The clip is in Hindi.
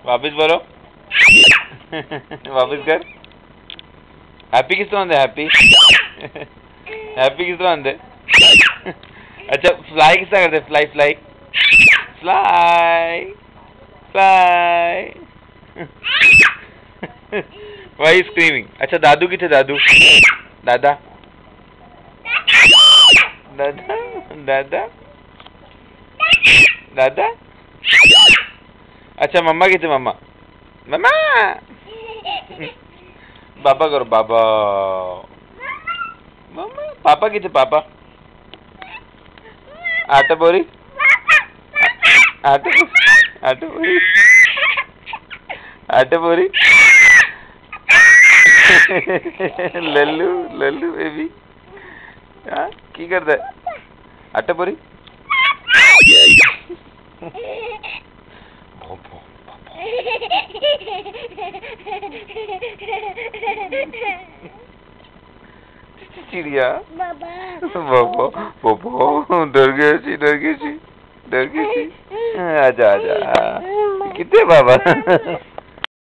वापस बोलो। वापस कर। हैप्पी किस तरह है? हैप्पी हैप्पी किस तरह है? अच्छा फ्लाई किस तरह करते? Fly fly fly fly. Why screaming. अच्छा दादू किथे? दादू दादा दादा दादा दादा। अच्छा मम्मा किथे? मम्मा मम्मा। बाबा करो बाबा। मम्मा पापा किथे? पापा आटा बोरी आटा आटा बोरी आटा बोरी। लल्लू लल्लू बेबी की करता है? आटा बोरी। चिड़िया बाबा डर गई सी। आजा आजा कितने बाबा।